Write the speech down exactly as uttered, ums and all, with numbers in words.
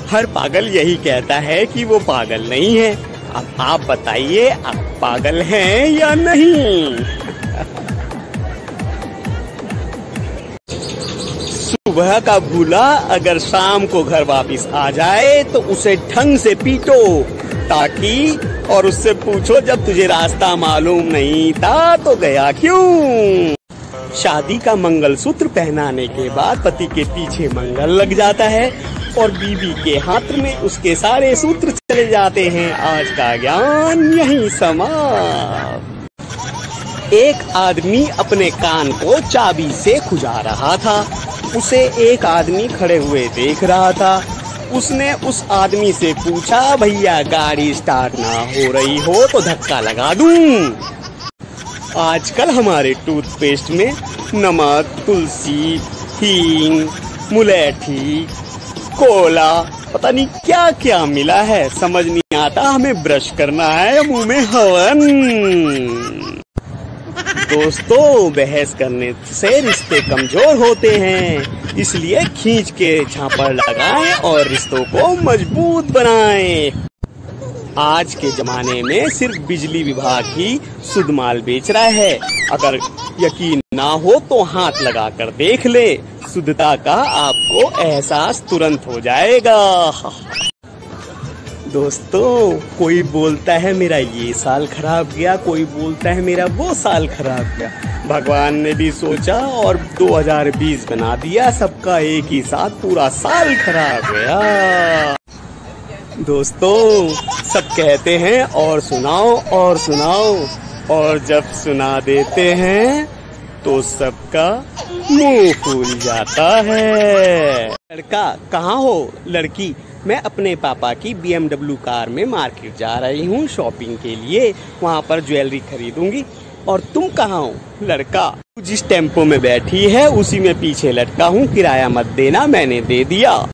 हर पागल यही कहता है कि वो पागल नहीं है। अब आप बताइए, आप पागल हैं या नहीं? सुबह का भूला अगर शाम को घर वापस आ जाए तो उसे ढंग से पीटो, ताकि और उससे पूछो जब तुझे रास्ता मालूम नहीं था तो गया क्यों। शादी का मंगलसूत्र पहनाने के बाद पति के पीछे मंगल लग जाता है और बीवी के हाथ में उसके सारे सूत्र चले जाते हैं। आज का ज्ञान यहीं समाप्त। एक आदमी अपने कान को चाबी से खुजा रहा था। उसे एक आदमी खड़े हुए देख रहा था। उसने उस आदमी से पूछा, भैया गाड़ी स्टार्ट ना हो रही हो तो धक्का लगा दूं। आजकल हमारे टूथपेस्ट में नमक, तुलसी, हींग, मुलेठी, कोला, पता नहीं क्या क्या मिला है, समझ नहीं आता हमें ब्रश करना है मुंह में हवन। दोस्तों, बहस करने से रिश्ते कमजोर होते हैं, इसलिए खींच के झापड़ लगाएं और रिश्तों को मजबूत बनाएं। आज के जमाने में सिर्फ बिजली विभाग ही शुद्ध माल बेच रहा है। अगर यकीन ना हो तो हाथ लगाकर देख ले, शुद्धता का आपको एहसास तुरंत हो जाएगा। दोस्तों, कोई बोलता है मेरा ये साल खराब गया, कोई बोलता है मेरा वो साल खराब गया। भगवान ने भी सोचा और दो हज़ार बीस बना दिया, सबका एक ही साथ पूरा साल खराब गया। दोस्तों, सब कहते हैं और सुनाओ और सुनाओ, और जब सुना देते हैं तो सबका मुंह फूल जाता है। लड़का कहाँ हो? लड़की, मैं अपने पापा की बी एम डब्ल्यू कार में मार्केट जा रही हूँ शॉपिंग के लिए, वहाँ पर ज्वेलरी खरीदूंगी। और तुम कहाँ हो? लड़का, जिस टेम्पो में बैठी है उसी में पीछे लटका हूँ, किराया मत देना, मैंने दे दिया।